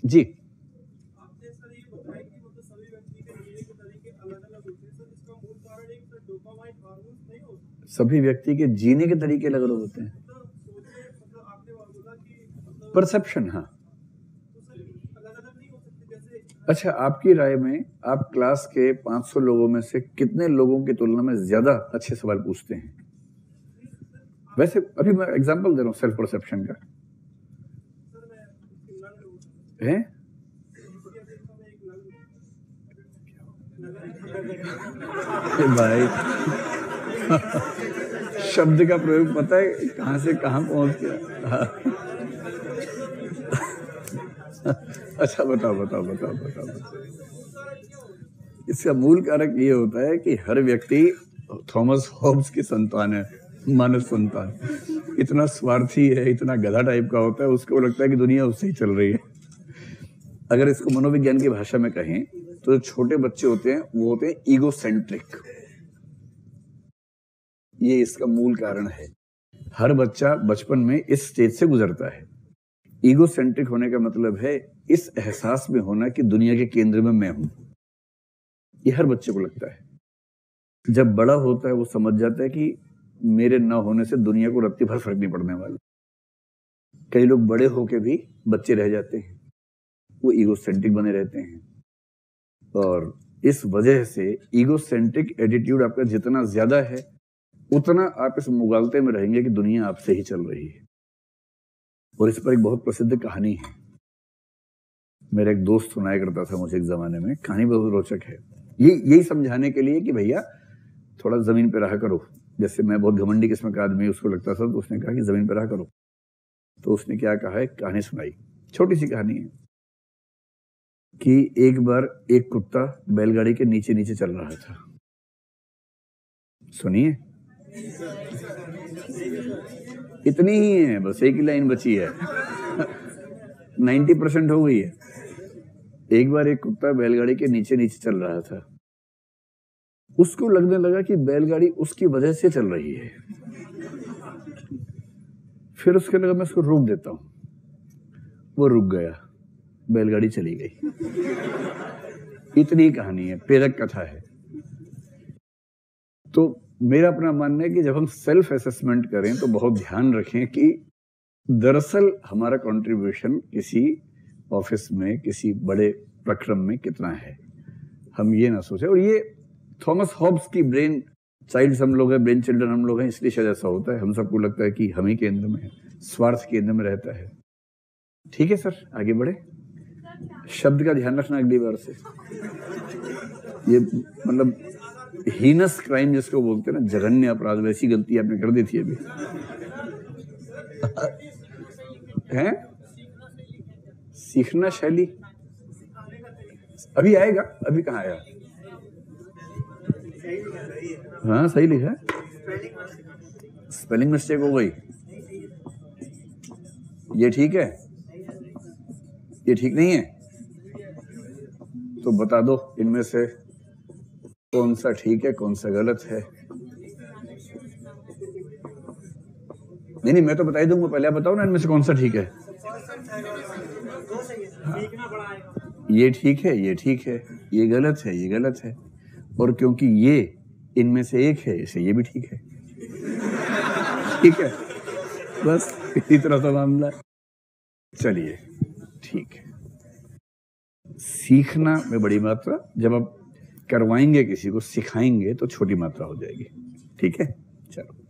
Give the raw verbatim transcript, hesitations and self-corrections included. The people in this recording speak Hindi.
जी। आपने सर ये बताया कि मतलब सभी व्यक्ति के जीने के तरीके अलग-अलग होते हैं, सर इसका मूल कारण एक सर डोपामाइन हार्मोन नहीं हो सकता? सभी व्यक्ति के जीने के तरीके अलग-अलग होते हैं। मतलब सोचे मतलब आपने बोला कि मतलब परसेप्शन, हाँ। तो सर अलग-अलग नहीं हो सकते जैसे। अच्छा, आपकी राय में आप क्लास के पाँच सौ लोगों में से कितने लोगों की तुलना में ज्यादा अच्छे सवाल पूछते हैं? वैसे अभी मैं एग्जांपल दे रहा हूँ सेल्फ परसेप्शन का। सर मैं है भाई शब्द का प्रयोग पता है कहां से कहां पहुंच गया। अच्छा बताओ बताओ बताओ बताओ बताओ। इसका मूल कारक ये होता है कि हर व्यक्ति थॉमस हॉब्स की संतान है, मानव संतान। इतना स्वार्थी है, इतना गधा टाइप का होता है, उसको लगता है कि दुनिया उससे ही चल रही है। अगर इसको मनोविज्ञान की भाषा में कहें तो जो छोटे बच्चे होते हैं वो होते हैं ईगोसेंट्रिक। ये इसका मूल कारण है। हर बच्चा बचपन में इस स्टेज से गुजरता है। ईगोसेंट्रिक होने का मतलब है इस एहसास में होना कि दुनिया के केंद्र में मैं हूं। ये हर बच्चे को लगता है। जब बड़ा होता है वो समझ जाता है कि मेरे ना होने से दुनिया को रत्ती भर फर्क नहीं पड़ने वाला। कई लोग बड़े होके भी बच्चे रह जाते हैं, वो ईगोसेंट्रिक बने रहते हैं। और इस वजह से ईगोसेंट्रिक एटीट्यूड आपका जितना ज्यादा है उतना आप इस मुगालते में रहेंगे कि दुनिया आपसे ही चल रही है। और इस पर एक बहुत प्रसिद्ध कहानी है। मेरा एक दोस्त सुनाया करता था मुझे एक जमाने में। कहानी बहुत रोचक है। ये यही समझाने के लिए कि भैया थोड़ा जमीन पे रहा करो। जैसे मैं बहुत घमंडी किस्म का आदमी उसको लगता था, तो उसने कहा कि जमीन पे रहा करो। तो उसने क्या कहा, एक कहानी सुनाई, छोटी सी कहानी है कि एक बार एक कुत्ता बैलगाड़ी के नीचे नीचे चल रहा था। सुनिए, इतनी ही है, बस एक ही लाइन बची है। नब्बे परसेंट हो गई है। एक बार एक कुत्ता बैलगाड़ी के नीचे नीचे चल रहा था। उसको लगने लगा कि बैलगाड़ी उसकी वजह से चल रही है। फिर उसके लगा मैं उसको रोक देता हूं। वो रुक गया, बैलगाड़ी चली गई। इतनी कहानी है, प्रेरक कथा है। तो मेरा अपना मानना है कि जब हम सेल्फ असेसमेंट करें तो बहुत ध्यान रखें कि दरअसल हमारा कंट्रीब्यूशन किसी ऑफिस में, किसी बड़े प्रक्रम में कितना है। हम ये ना सोचें। और ये थॉमस हॉब्स की ब्रेन चाइल्ड हम लोग हैं, ब्रेन चिल्ड्रन हम लोग हैं, इसलिए शायद ऐसा होता है। हम सबको लगता है कि हम ही केंद्र में है, स्वार्थ केंद्र में रहता है। ठीक है सर, आगे बढ़े। शब्द का ध्यान रखना अगली बार से। ये मतलब हीनस क्राइम जिसको बोलते हैं ना, जघन्य अपराध, वैसी गलती आपने कर दी थी अभी। हैं? सीखना शैली अभी आएगा, अभी कहाँ आया? हाँ सही लिखा है, स्पेलिंग मिस्टेक हो गई। ये ठीक है, ये ठीक नहीं है, तो बता दो इनमें से कौन सा ठीक है कौन सा गलत है। नहीं नहीं मैं तो बता ही दूंगा, पहले आप बताओ ना इनमें से कौन सा ठीक है। ये ठीक है, ये ठीक है, ये गलत है, ये गलत है। और क्योंकि ये इनमें से एक है, इसे ये भी ठीक है। ठीक है, बस इसी तरह का मामला। चलिए ठीक है। सीखना में बड़ी मात्रा, जब आप करवाएंगे किसी को, सिखाएंगे तो छोटी मात्रा हो जाएगी। ठीक है, चलो।